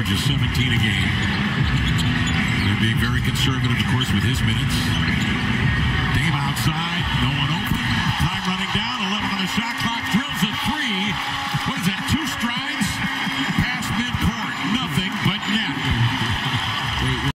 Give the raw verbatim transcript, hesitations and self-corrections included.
averages seventeen a game. They're being very conservative, of course, with his minutes. Dame outside, no one open.